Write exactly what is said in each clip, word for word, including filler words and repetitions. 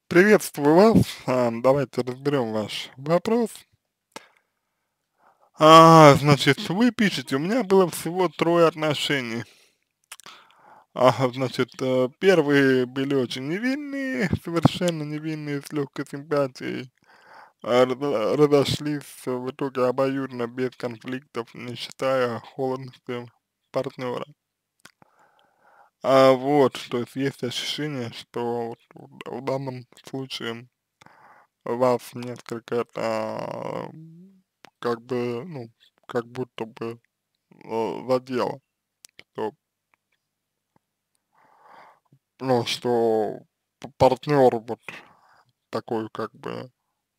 Приветствую вас. А, давайте разберем ваш вопрос. А, значит, вы пишете, у меня было всего трое отношений. А, значит, э, первые были очень невинные, совершенно невинные, с легкой симпатией. А, разо- разошлись в итоге обоюдно, без конфликтов, не считая холодности партнера. А вот, то есть есть ощущение, что вот в в данном случае вас несколько это, как бы, ну, как будто бы, э, задело, что, ну, что п партнер вот такой, как бы,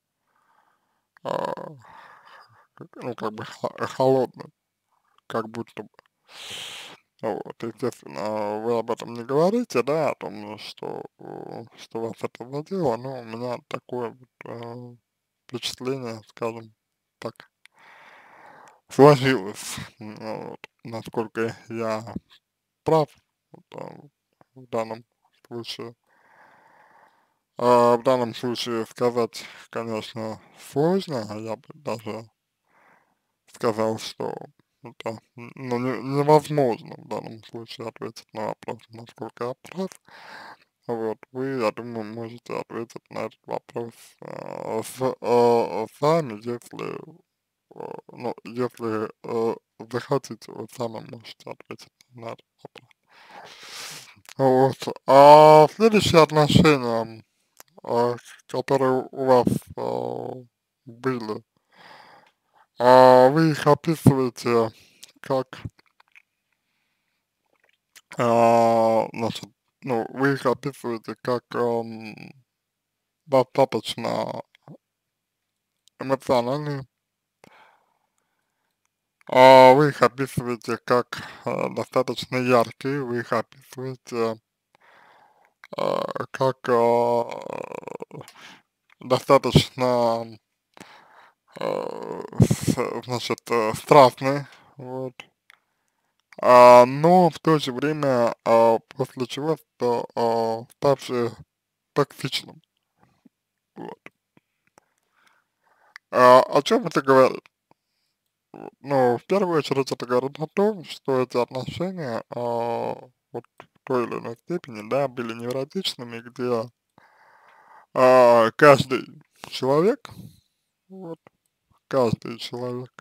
а, ну, как бы хо холодный, как будто бы. Вот, естественно, вы об этом не говорите, да, о том, что, э, что вас это задело, но у меня такое вот, э, впечатление, скажем так, сложилось. М, вот, насколько я прав, вот, а, в данном случае. А, в данном случае сказать, конечно, сложно, а я бы даже сказал, что это, н- ну, не- невозможно в данном случае ответить на вопрос, насколько я прав. Вот, вы, я думаю, можете ответить на этот вопрос а, с, а, сами, если, а, ну, если э, захотите, вы сами можете ответить на этот вопрос. Вот. А следующие отношения, а, которые у вас а, были, а вы их описываете как, а, значит, ну, вы их описываете как ам, достаточно эмоциональные, а вы их описываете как а, достаточно яркие, вы их описываете а, как а, достаточно, а, с- значит, э, страстные, вот. А, но в то же время, а, после чего ста а, ставший токсичным. Вот. А, о чем это говорит? Ну, в первую очередь это говорит о том, что эти отношения, а, вот в той или иной степени, да, были невротичными, где, а, каждый человек, вот, каждый человек,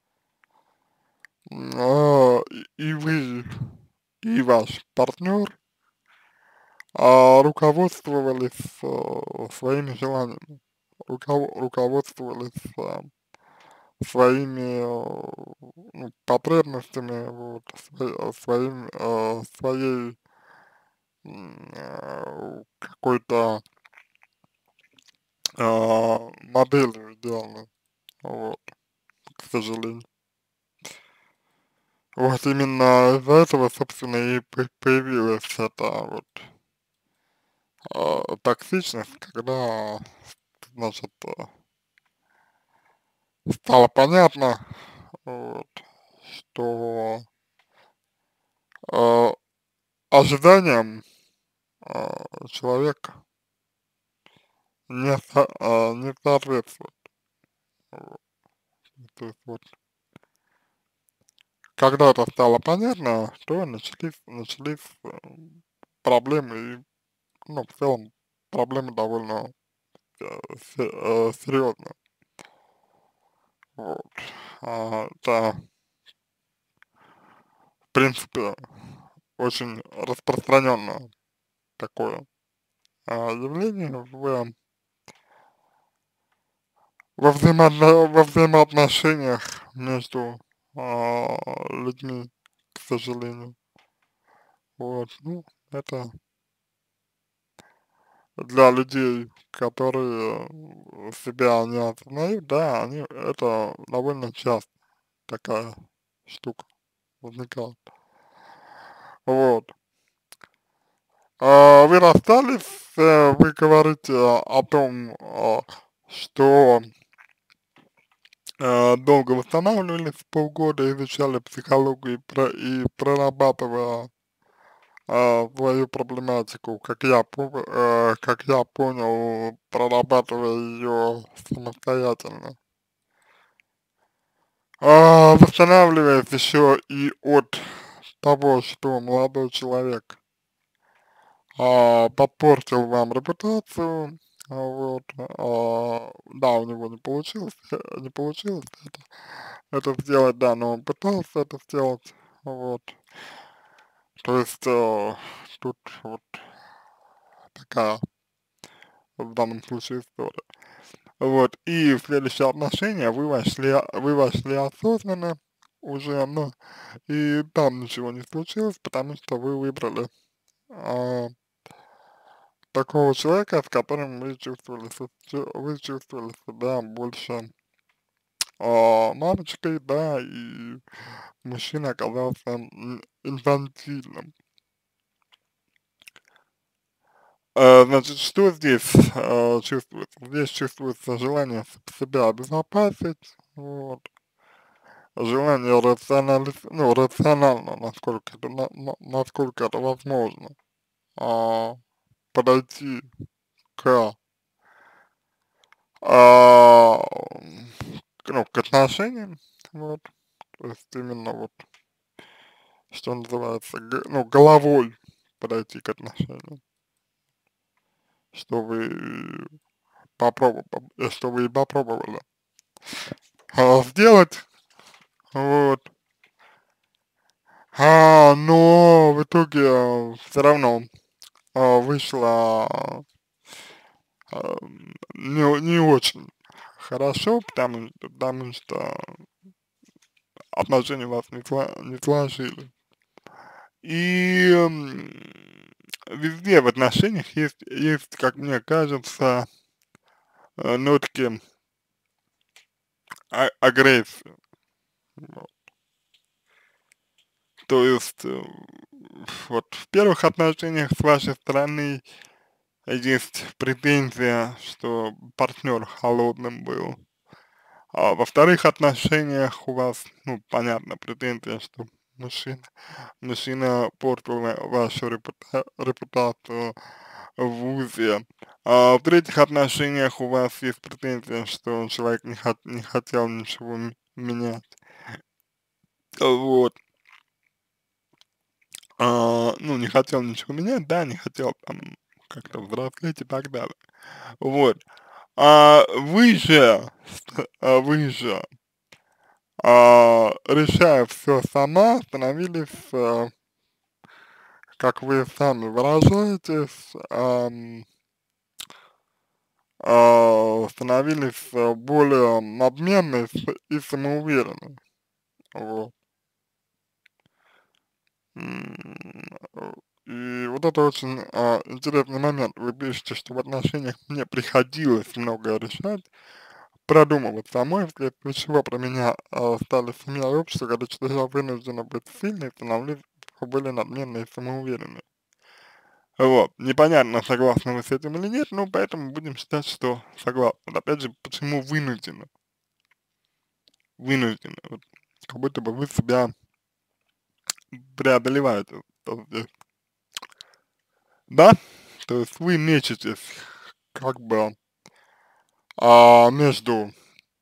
м, а, и и вы, и ваш партнер, а, руководствовались, а, своими желаниями, руков руководствовались, а, своими, а, ну, потребностями, вот, сво своим, а, своей, м, а, какой-то, а, моделью идеальной, вот, к сожалению. Вот именно из-за этого, собственно, и п появилась эта вот, а, токсичность, когда, значит, а, стало понятно, вот, что, а, ожиданиям, а, человек не со а, не соответствует. Вот. То есть вот, когда это стало понятно, то начались начались, эм, проблемы и, ну, в целом проблемы довольно, э, се э, серьезные. Вот. А, это, в принципе, очень распространенное такое, а, явление в во взаимоотно во взаимоотношениях между, а, людьми, к сожалению. Вот, ну, это для людей, которые, э, себя не осознают, да, они это довольно часто такая штука возникает. Вот. А вы расстались, э, вы говорите о том, а, что, э, долго восстанавливались, полгода изучали психологию и про и прорабатывая а, твою проблематику, как я, по- э, как я понял, прорабатывая ее самостоятельно. А, восстанавливаясь еще и от того, что молодой человек а, подпортил вам репутацию, а, вот, а, да, у него не получилось, э, не получилось это, это сделать, да, но он пытался это сделать, вот, то есть э, тут вот такая в данном случае история. Вот, и в следующие отношения вы вошли, вы вошли осознанно уже, но и там ничего не случилось, потому что вы выбрали а, такого человека, с которым вы чувствовали, со- чу- вы чувствовали себя больше а, мамочкой, да, и мужчина оказался м, инфантильным. А, значит, что здесь а, чувствуется? Здесь чувствуется желание с- себя обезопасить, вот, желание рационали... ну, рационально, насколько это, на- на- насколько это возможно, а, подойти к, а, к, ну, к отношениям, вот, то есть именно вот, что называется, г- ну, головой подойти к отношениям, что вы попробовали, что вы и попробовали а, сделать, вот, а, но в итоге все равно а, вышло а, не, не очень хорошо, потому, потому что отношения у вас не, сла- не сложились. И м, везде в отношениях есть, есть, как мне кажется, э, нотки а- агрессии. Вот. То есть, э, вот в первых отношениях с вашей стороны есть претензия, что партнер холодным был. А во вторых отношениях у вас, ну, понятно, претензия, что мужчина, мужчина портил ва- вашу репута- репутацию в ВУЗе. А в третьих отношениях у вас есть претензия, что человек не, хот- не хотел ничего м- менять. Вот. А, ну, не хотел ничего менять, да, не хотел там как-то взрослеть и так далее. Вот. А вы же, а вы же, а, решая все сама, становились, а, как вы сами выражаетесь, ам, а, становились а, более надменной с- и самоуверенной. Вот. М, э, И вот это очень а, интересный момент. Вы пишете, что в отношениях мне приходилось многое решать, продумывать самой, вследствие чего про меня а, стали семья и общество, когда что я вынуждена быть сильной, становлюсь были надменные и самоуверенные. Вот. Непонятно, согласны вы с этим или нет, но поэтому будем считать, что согласны. Вот опять же, почему вынуждены? Вынуждены. Вот. Как будто бы вы себя преодолеваете. Вот здесь. Да? То есть вы мечетесь как бы а, между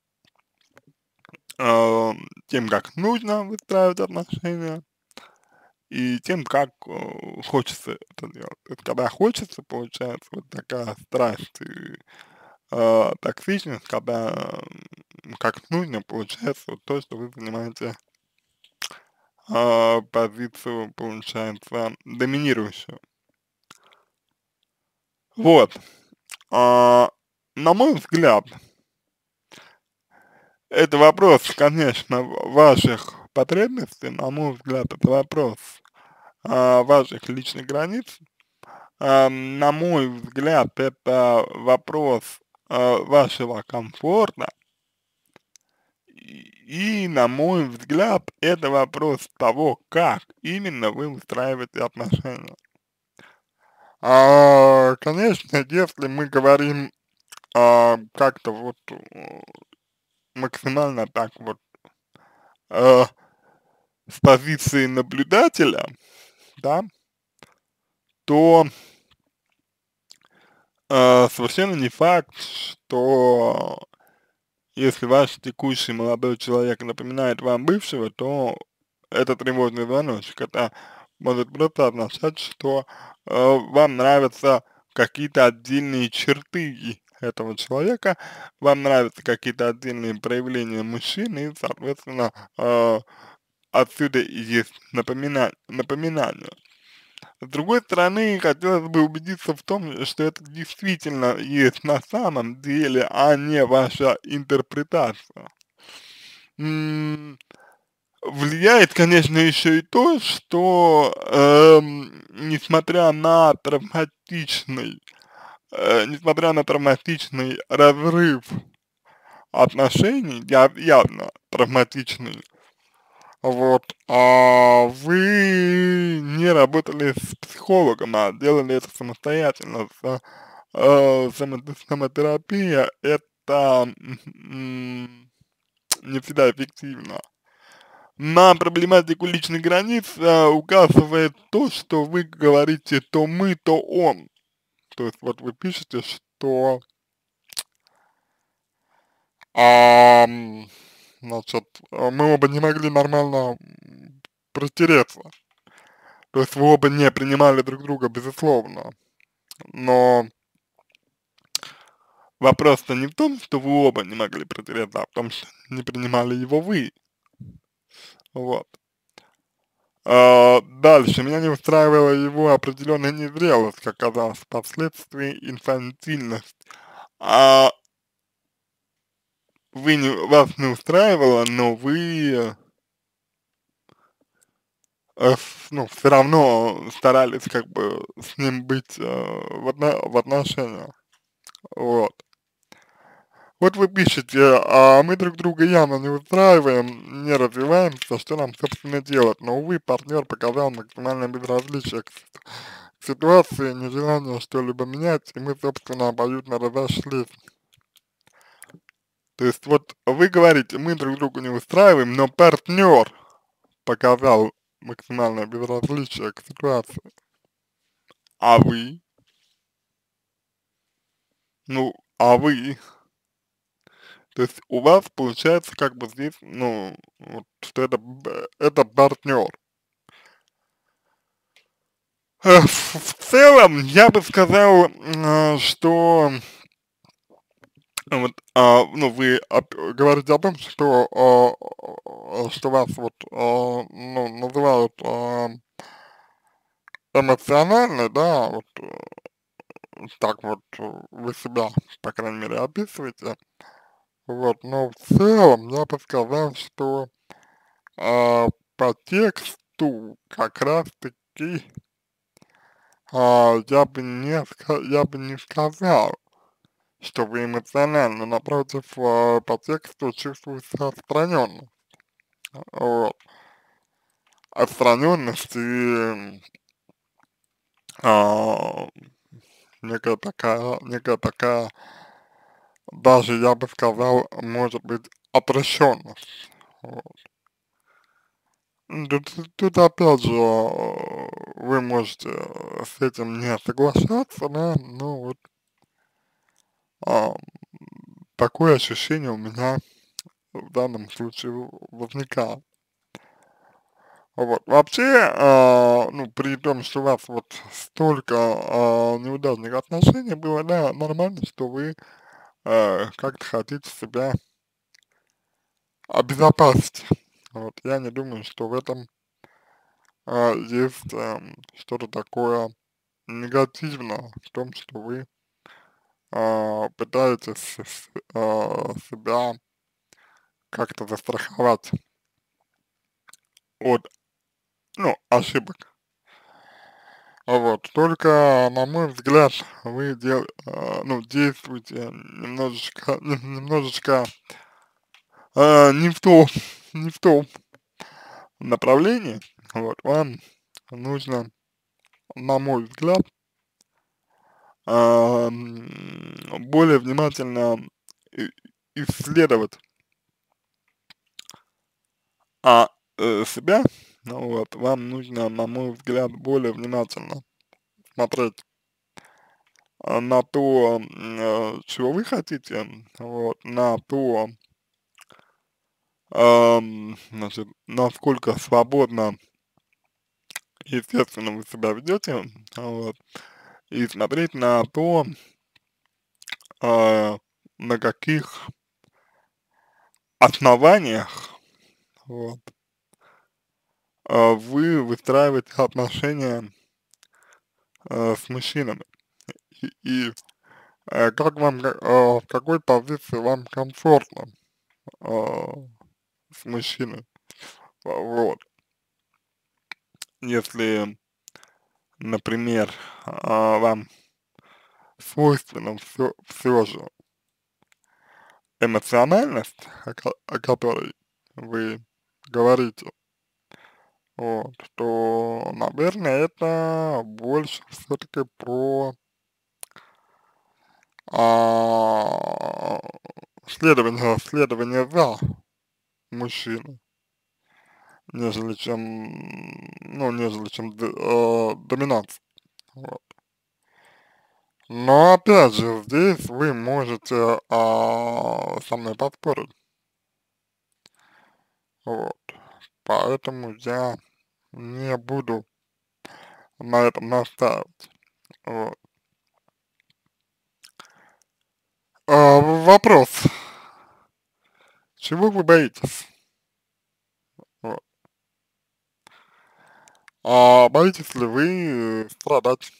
а, тем, как нужно выстраивать отношения, и тем, как э, хочется это делать. То есть, когда хочется, получается вот такая страсть и э, токсичность, когда м, как нужно, получается вот то, что вы занимаете а, позицию, получается, доминирующую. Вот. А, на мой взгляд, это вопрос, конечно, в- ваших потребностей, на мой взгляд, это вопрос а, ваших личных границ. А, на мой взгляд, это вопрос а, вашего комфорта. И, и, на мой взгляд, это вопрос того, как именно вы устраиваете отношения. А, конечно, если мы говорим а, как-то вот э, максимально так вот э, с позиции наблюдателя, да, то э, совершенно не факт, что если ваш текущий молодой человек напоминает вам бывшего, то это тревожный звоночек. Это может просто означать, что э, вам нравятся какие-то отдельные черты этого человека, вам нравятся какие-то отдельные проявления мужчины, и, соответственно, э, отсюда и есть напомина напоминание. С другой стороны, хотелось бы убедиться в том, что это действительно есть на самом деле, а не ваша интерпретация. М, Влияет, конечно, еще и то, что, эм, несмотря на травматичный, э, несмотря на травматичный разрыв отношений, яв явно травматичный, вот, а вы не работали с психологом, а делали это самостоятельно. С э, само самотерапия — это, м, не всегда эффективно. На проблематику личных границ э, указывает то, что вы говорите то мы, то он. То есть вот вы пишете, что, ам, значит, э, мы оба не могли нормально м, протереться. То есть вы оба не принимали друг друга, безусловно. Но вопрос-то не в том, что вы оба не могли протереться, а в том, что не принимали его вы. Вот. А, дальше. Меня не устраивала его определенная незрелость, как казалось, впоследствии инфантильность. А вы не, вас не устраивало, но вы, э, с- ну, все равно старались как бы с ним быть э, в, отно- в отношениях. Вот. Вот вы пишете, а мы друг друга явно не устраиваем, не развиваемся, что нам, собственно, делать? Но, увы, партнер показал максимальное безразличие к сит- к ситуации, нежелание что-либо менять, и мы, собственно, обоюдно разошлись. То есть, вот вы говорите, мы друг друга не устраиваем, но партнер показал максимальное безразличие к ситуации. А вы? Ну, а вы? То есть у вас получается как бы здесь, ну, вот, что это, б- это партнер. Э, В в целом, я бы сказал, м, что вот, а, ну, вы оп- говорите о том, что, а, а, что вас вот, а, ну, называют а, эмоциональной, да, вот э, так вот э, вы себя, по крайней мере, описываете, вот, но в целом я бы сказал, что а, по тексту как раз-таки а, я бы не, ска- я бы не сказал, что вы эмоционально, напротив, а, по тексту чувствуется отстраненно. Вот. Отстраненность и а, некая такая, некая такая, даже я бы сказал, может быть, отрешенность. Вот. М, Тут, тут опять же э, вы можете э, с этим не соглашаться, да, но вот а, такое ощущение у меня в данном случае в- возникает. Вот. Вообще, а, ну, при том, что у вас вот столько а, неудачных отношений было, да, нормально, что вы а, как-то хотите себя обезопасить. Вот. Я не думаю, что в этом а, есть ам, что-то такое негативное в том, что вы а, пытаетесь с- а, себя как-то застраховать от, ну, ошибок. Вот, только, на мой взгляд, вы дел, а, ну, действуете немножечко, нем- немножечко а, не в том, не в том направлении. Вот, вам нужно, на мой взгляд, а, м, более внимательно и- исследовать а, э, себя. Ну вот, вам нужно, на мой взгляд, более внимательно смотреть а, на то, м, э, чего вы хотите, вот, на то, ам, значит, насколько свободно, естественно, вы себя ведете, вот, и смотреть на то, а, на каких основаниях, вот, а, вы выстраиваете отношения а, с мужчинами. И, и э, как вам, э, в какой позиции вам комфортно а, с мужчиной, а, вот. Если, например, а, вам свойственно все, все же эмоциональность, о, ко- о которой вы говорите, вот, то, наверное, это больше все-таки про а, следование, следование за мужчиной, нежели чем, ну, нежели чем д- э, доминация. Вот. Но опять же, здесь вы можете а, со мной поспорить. Вот. Поэтому я не буду на этом настаивать. Вот. А, вопрос. Чего вы боитесь? Вот. А боитесь ли вы э, страдать?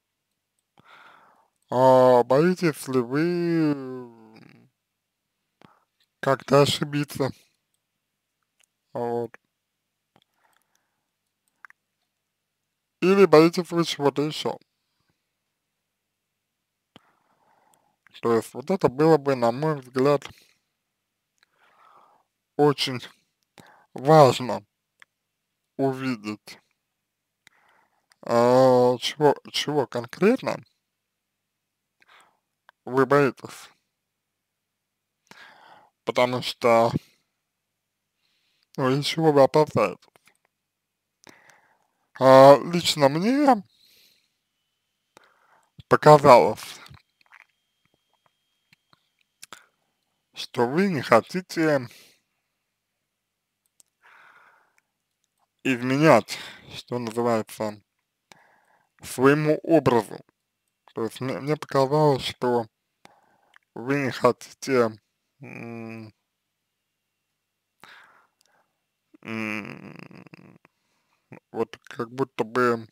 А боитесь ли вы м, как-то ошибиться? Вот. Или боитесь вы чего-то еще? То есть вот это было бы, на мой взгляд, очень важно увидеть, а, чего, чего конкретно вы боитесь. Потому что, ну, из чего вы опасаетесь. А, лично мне показалось, что вы не хотите изменять, что называется, своему образу. То есть мне, мне показалось, что вы не хотите м, м, вот как будто бы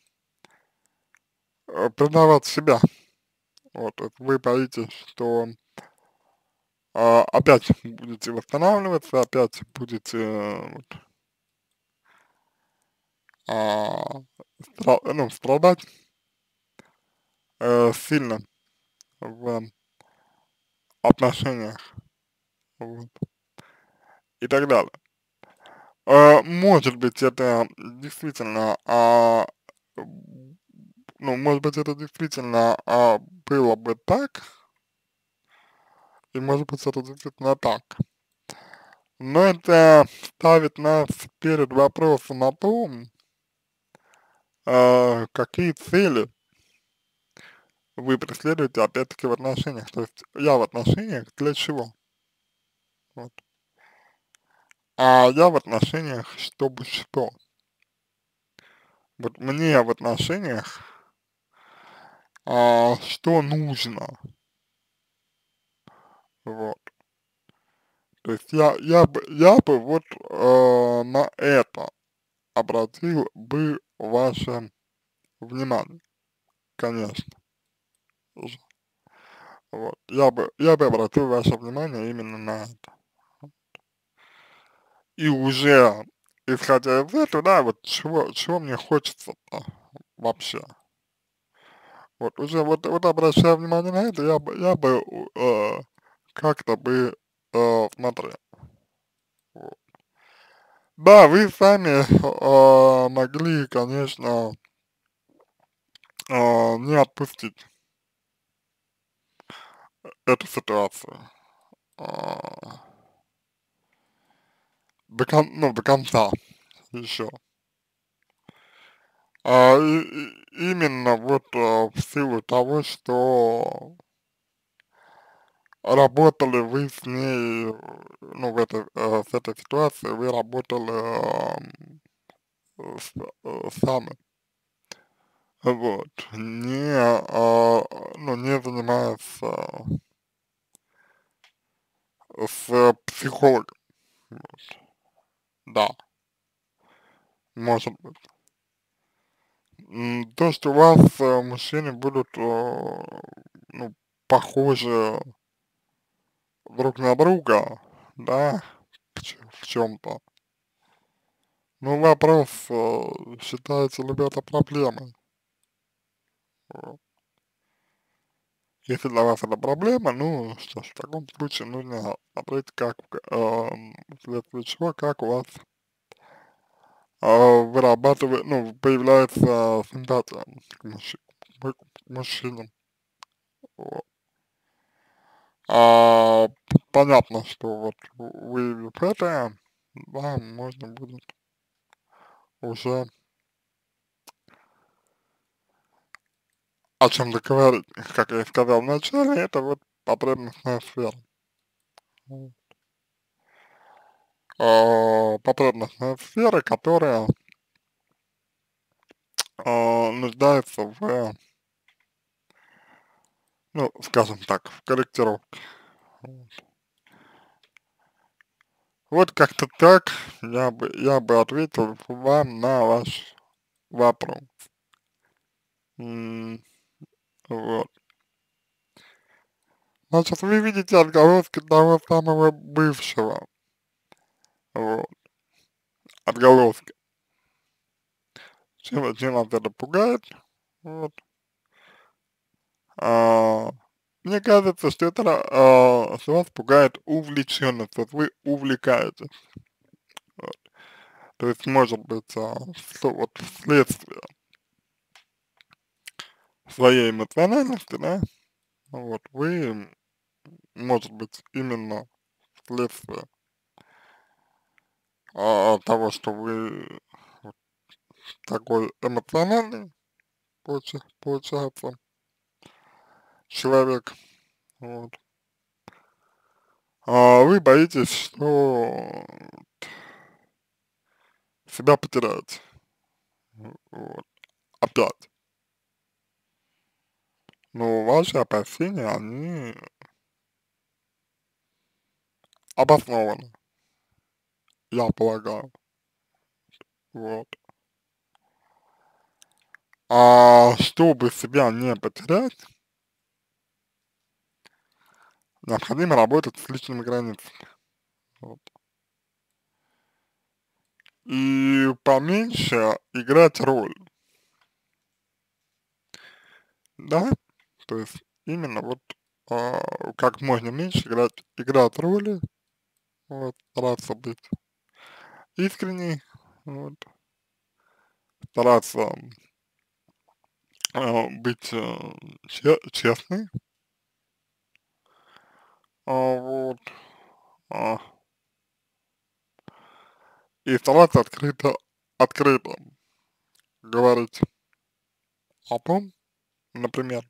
э, предавать себя. Вот, то есть вы боитесь, что а, опять будете восстанавливаться, опять будете э, вот, а, стра- ну, страдать э, сильно в отношениях, вот, и так далее. Э, может быть, это действительно, а, м, ну, может быть, это действительно а, было бы так, и может быть, это действительно так. Но это ставит нас перед вопросом о том, а, какие цели вы преследуете, опять-таки, в отношениях. То есть я в отношениях для чего? Вот. А я в отношениях, чтобы что? Вот мне в отношениях а, что нужно? Вот. То есть я, я бы, я бы вот э, на это обратил бы ваше внимание, конечно же. Вот. Я бы, я бы обратил ваше внимание именно на это. И уже исходя из этого, да, вот чего, чего мне хочется-то вообще. Вот уже вот, вот обращая внимание на это, я бы, я бы э, как-то бы э, смотрел. Вот. Да, вы сами э, могли, конечно, э, не отпустить эту ситуацию а, до, кон, ну, до конца еще. А, и, именно вот э, в силу того, что работали вы с ней, э, ну, в этой, э, с этой ситуацией, вы работали ам, с, э, сами, вот, не, а, ну, не занимаясь а, с психологом, вот, да, может быть. М, То, что у вас э, мужчины будут, э, ну, похожи друг на друга, да, в чем-то. Ну, вопрос, э, считаете ли вы это проблемой? Вот. Если для вас это проблема, ну, что ж, в таком случае нужно смотреть, как, эм, вследствие чего, как у вас э, вырабатывает, ну, появляется симпатия к, мужчи- к мужчинам. Вот. А, понятно, что вот выявив это, да, можно будет уже о чем-то говорить. Как я и сказал вначале, это вот потребностная сфера. Вот. А, потребностная сфера, которая а, нуждается в, ну, скажем так, в корректировке. Вот, вот как-то так я бы, я бы ответил вам на ваш вопрос. М, Вот. Значит, вы видите отголоски того самого бывшего. Вот. Отголоски. Чем, чем вас это пугает? Вот. А, мне кажется, что это, а, что вас пугает увлеченность, вот вы увлекаетесь. Вот. То есть, может быть, а, что вот вследствие своей эмоциональности, да, вот, вы, может быть, именно вследствие а, того, что вы вот такой эмоциональный, получа- получается, человек, вот, а вы боитесь, что себя потеряете, вот, опять. Но ваши опасения, они обоснованы, я полагаю, вот. А чтобы себя не потерять, необходимо работать с личными границами, вот. И поменьше играть роль, да, то есть именно вот а, как можно меньше играть, играть роли, вот, стараться быть искренней, вот, стараться а, быть э, че- честной, а, вот, а, и стараться открыто, открыто говорить о том, например,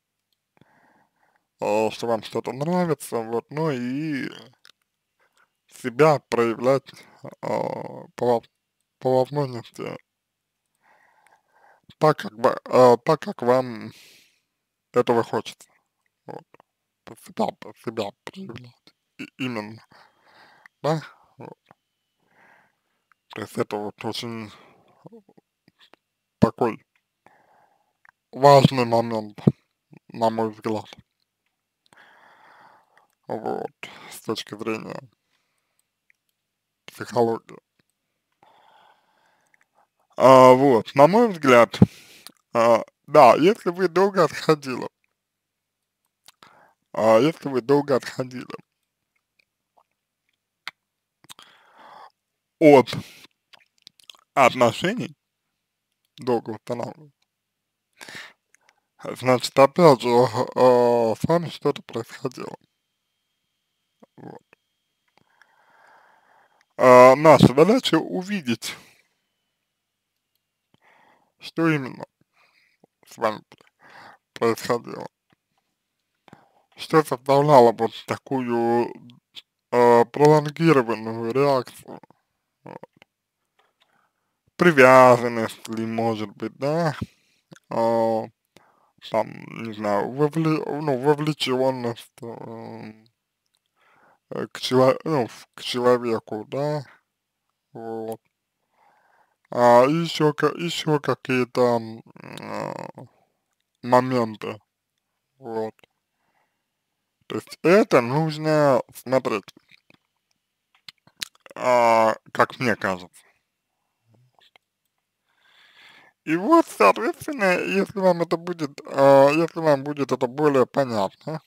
э, что вам что-то нравится, вот, ну и себя проявлять э, по, во- по возможности так, как бы, э, так, как вам этого хочется, вот, себя, себя проявлять, И- именно, да, вот. То есть это вот очень такой важный момент, на мой взгляд, вот, с точки зрения психологии. А, вот, на мой взгляд, а, да, если вы долго отходили, а, если вы долго отходили от отношений, долго устанавливали, значит, опять же, а, с вами что-то происходило. Вот. А, наша задача увидеть, что именно, с вами происходило? Что составляло вот такую э, пролонгированную реакцию? Вот. Привязанность ли, может быть, да? А, там, не знаю, вовле, ну, вовлеченность э, э, к, чело, ну, в- к человеку, да? Вот. А еще, еще какие-то м, а, моменты, вот. То есть это нужно смотреть, а, как мне кажется. И вот, соответственно, если вам это будет, а, если вам будет это более понятно,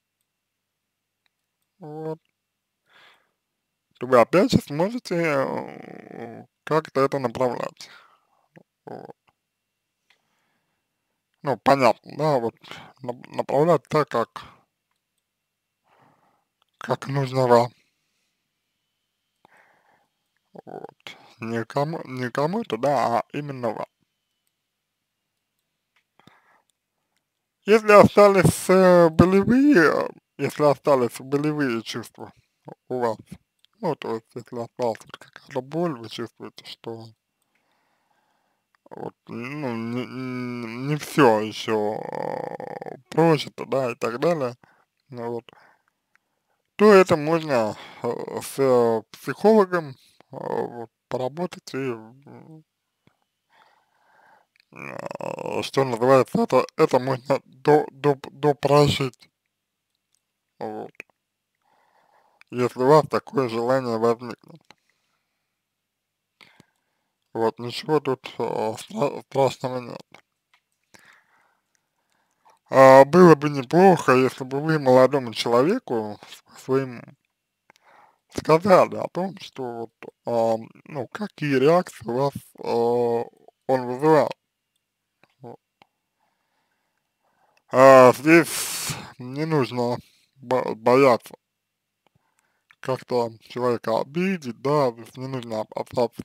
вот, то вы опять же сможете э, как-то это направлять. Вот. Ну, понятно, да, вот нап- направлять так, как, как нужно вам. Вот. Не кому, не кому-то, да, а именно вам. Если остались э, болевые, если остались болевые чувства у вас, ну, то есть, если осталась вот какая-то боль, вы чувствуете, что вот, ну, не, не все еще прожито, да, и так далее, ну, вот, то это можно э, с э, психологом э, вот, поработать и, м, э, что называется, это, это можно до, до, допрожить, вот, если у вас такое желание возникнет. Вот, ничего тут э, стра- страшного нет. А, было бы неплохо, если бы вы молодому человеку своим сказали о том, что вот, а, ну, какие реакции у вас а, он вызывал. Вот. А здесь не нужно бо- бояться как-то человека обидеть, да, здесь не нужно опасаться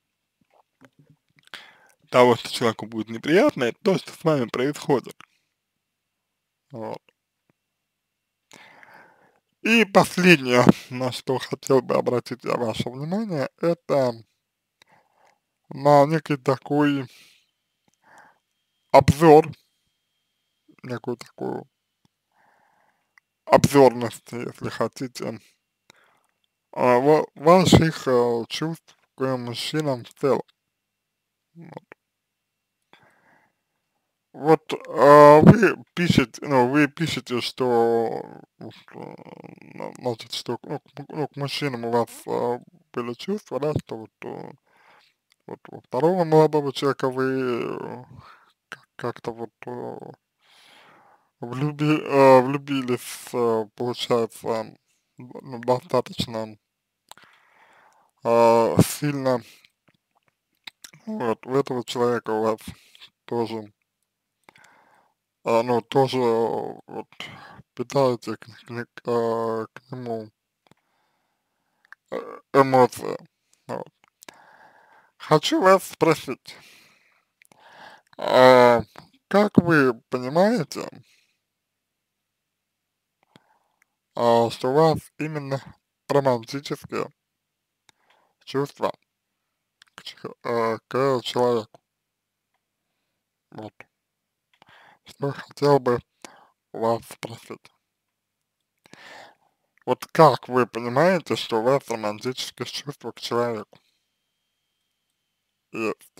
того, что человеку будет неприятно, это то, что с вами происходит. Вот. И последнее, на что хотел бы обратить я ваше внимание, это на некий такой обзор, некую такую обзорность, если хотите, а, ва- ваших э, чувств к мужчинам в целом. Вот, вот а, вы пишете, ну, вы пишете, что, вот, э, на- значит, что ну, к, му- ну, к мужчинам у вас э, были чувства, да, что вот, э, вот у второго молодого человека вы э, как- как-то вот э, влюби, э, влюбились, э, получается, ну, достаточно э, сильно, вот, в этого человека у вас тоже, а, ну, тоже э, вот питаете к, к, не- к, э, к нему э, эмоции. Вот. Хочу вас спросить, а, как вы понимаете, а, что у вас именно романтические чувства к, чел- э, к человеку? Вот, что хотел бы у вас спросить. Вот как вы понимаете, что у вас романтические чувства к человеку есть?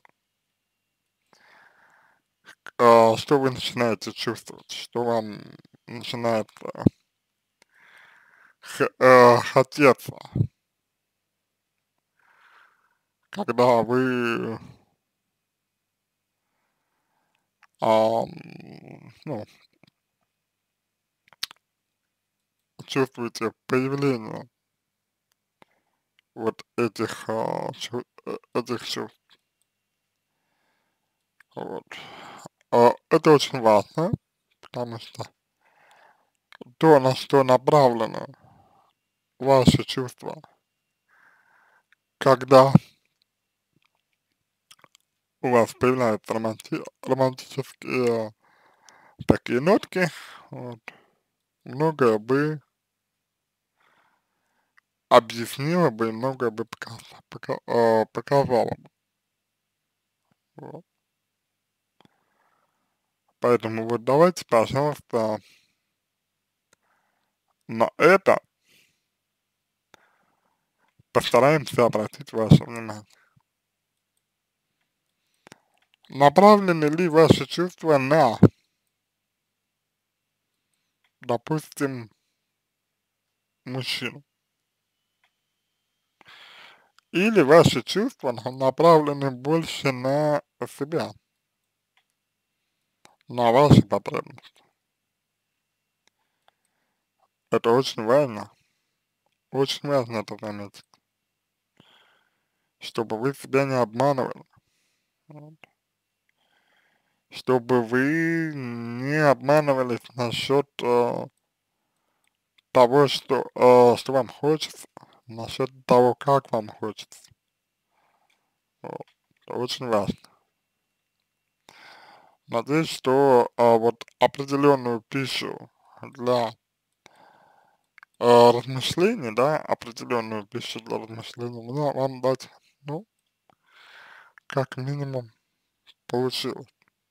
А, что вы начинаете чувствовать? Что вам начинает э, х- э, хотеться, когда вы а, м, ну, чувствуете появление вот этих, а, чу- э, этих чувств? Вот. А, это очень важно, потому что то, на что направлено ваши чувства, когда у вас появляются романти романтические такие нотки, вот, многое бы объяснила бы и многое бы показ пока а, показала бы. Вот. Поэтому вот давайте, пожалуйста, на это постараемся обратить ваше внимание. Направлены ли ваши чувства на, допустим, мужчину? Или ваши чувства на- направлены больше на себя, на ваши потребности? Это очень важно, очень важно это заметить, чтобы вы себя не обманывали, вот. Чтобы вы не обманывались насчет э, того, что, э, что вам хочется, насчет того, как вам хочется. Вот. Это очень важно. Надеюсь, что а, вот определенную пищу для а, размышлений, да, определенную пищу для размышлений мне вам дать, ну, как минимум получилось,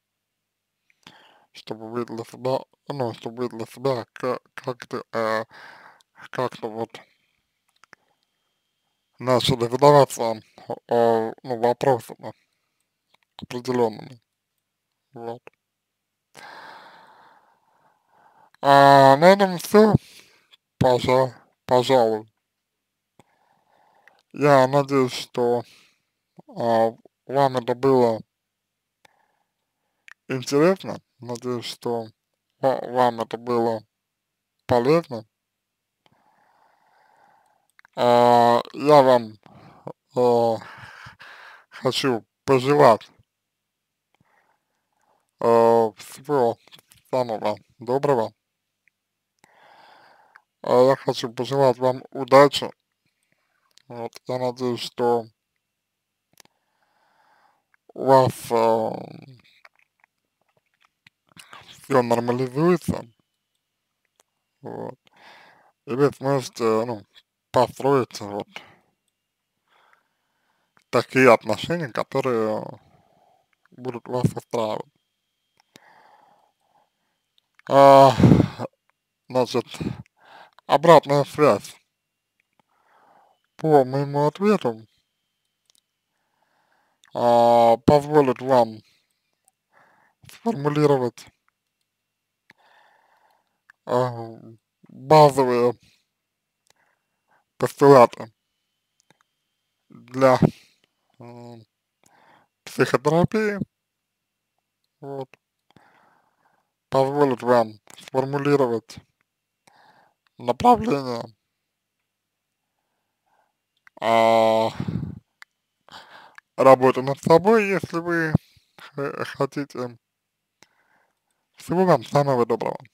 чтобы вы для себя, ну, чтобы вы для себя как- как-то, э, как-то вот начали задаваться, э, ну, вопросами определенными, вот. А на этом все, пожа пожалуй. Я надеюсь, что а, вам это было интересно. Надеюсь, что ва- вам это было полезно. А, я вам а, хочу пожелать а, всего самого доброго. А, я хочу пожелать вам удачи. Вот, я надеюсь, что у вас все нормализуется. Вот, и вы сможете, ну, построить вот такие отношения, которые будут вас устраивать. А, значит, обратная связь по моему ответу а, позволит вам сформулировать а, базовые постулаты для м, психотерапии, вот, позволит вам сформулировать направление а, работы над собой, если вы х- хотите. Всего вам самого доброго.